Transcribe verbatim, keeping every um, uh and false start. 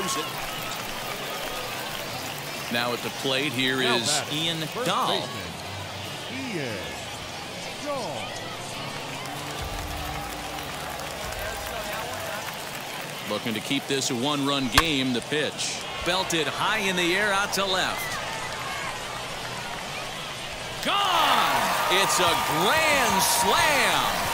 deserves it. Now at the plate, here Now is batting, Ian first Dahl. baseman, Ian Dahl. Looking to keep this a one-run game. The pitch. Belted high in the air out to left. Gone! It's a grand slam.